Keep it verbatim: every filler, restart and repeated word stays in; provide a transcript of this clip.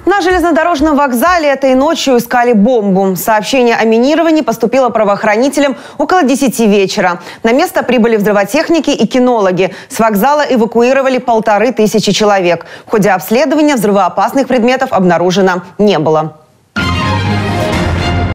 На железнодорожном вокзале этой ночью искали бомбу. Сообщение о минировании поступило правоохранителям около десяти вечера. На место прибыли взрывотехники и кинологи. С вокзала эвакуировали полторы тысячи человек. В ходе обследования взрывоопасных предметов обнаружено не было.